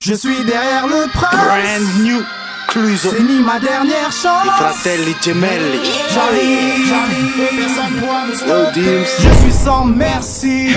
Je suis derrière le prince. Brand new Cluzo. C'est ni ma dernière chance. I fratelli gemelli. J'arrive, et personne pourra me stopper. Je suis sans merci.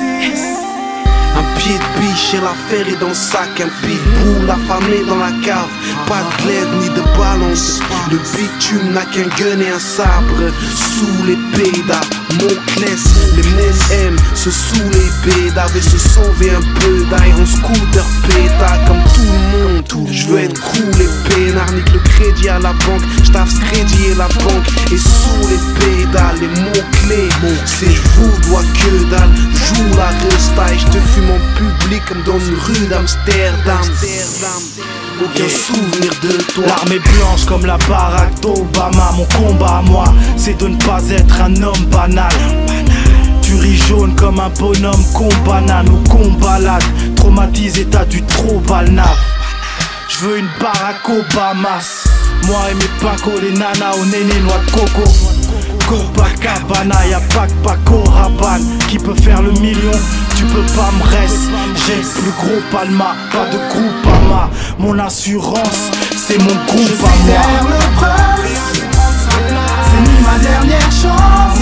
Un pied de biche et l'affaire est dans le sac. Un pitbull affamé dans la cave. Pas de glaive ni de balance. Le bitume n'a qu'un gun et un sabre. Sous les pédas, Moclès, les mots aiment se saouler, pédave et se sauver un peu d'air en scooter péta comme tout le monde. Je veux être cool et peinard, nique le crédit à la banque. J'taffe ce crédit et la banque. Et sous les pédales, les mots clés, c'est j'vous dois que dalle. Joue la resta et j'te fume en public comme dans une rue d'Amsterdam. Aucun souvenir de toi. L'armée blanche comme la baraque d'Obama. Mon combat à moi, c'est de ne pas être un homme banal. Tu ris jaune comme un bonhomme qu'on banane ou qu'on balade. Traumatisé, t'as du trop balnaf. J'veux une baraque Obamas. Moi et mes pacos, les nanas au néné noix de coco. Copacabana, y'a pas que Paco Rabanne qui peut faire le million. Tu peux pas me rester, j'ai le plus gros palma, pas de groupe à moi. Mon assurance, c'est mon groupe à moi. Derrière le prince, c'est ni ma dernière chance.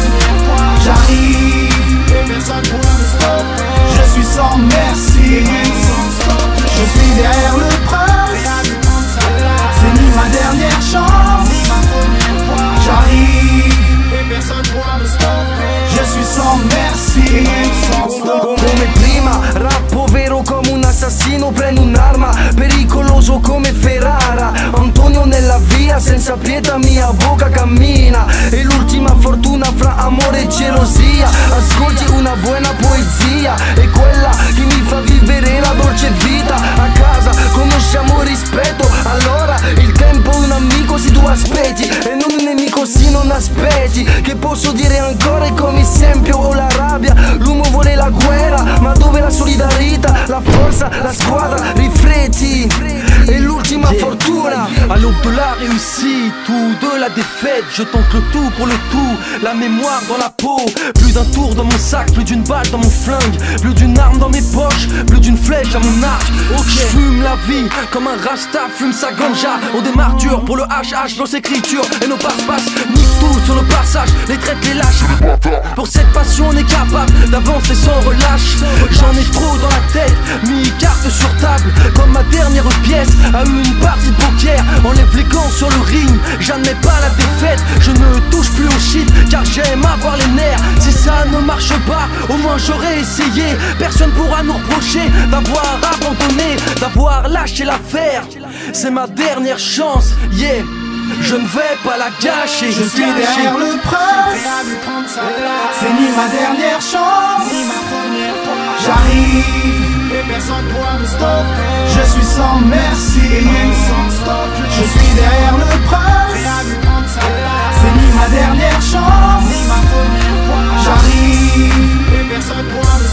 J'arrive, et personne pourra me stopper. Je suis sans merci. Je suis derrière le prince, c'est ni ma dernière chance. J'arrive, et personne pourra me stopper. Je suis sans merci. Come prima, rappo vero come un assassino. Prendo un'arma, pericoloso come Ferrara. Antonio nella via, senza pietà mia bocca cammina. E l'ultima fortuna fra amore e gelosia. Ascolti una buona poesia, è quella che mi fa vivere la dolce vita. A casa conosciamo rispetto, allora il tempo è un amico se tu aspetti, e non un nemico se non aspetti. Che posso dire ancora è come esempio ho la rabbia. L'uomo vuole la guerra, ma dove la solidarietà, la forza, la squadra, rifletti. Et l'ultima fortuna. À l'aube de la réussite ou de la défaite, je tente le tout pour le tout, la mémoire dans la peau. Plus d'un tour dans mon sac, plus d'une balle dans mon flingue, plus d'une arme dans mes poches, plus d'une flèche à mon arc. Je fume la vie comme un rasta fume sa ganja. On démarre dur pour le HH, nos écritures et nos passe-passe. Nique tout sur le passage, les traites, les lâches. Pour cette passion on est capable d'avancer sans relâche. J'en ai trop dans la tête, mis carte sur table. Comme ma dernière pièce à une partie de poker. Enlève les gants sur le ring, j'admets pas la défaite. Je ne touche plus au shit car j'aime avoir les nerfs. Si ça ne marche pas, au moins j'aurais essayé. Personne pourra nous reprocher d'avoir abandonné, d'avoir lâché l'affaire. C'est ma dernière chance, yeah. Je ne vais pas la gâcher. Je suis derrière le prince, c'est ni ma dernière chance. J'arrive, et personne pourra me stopper. Je suis sans merci. Je suis derrière le prince, c'est ni ma dernière chance. J'arrive, et personne pourra me stopper.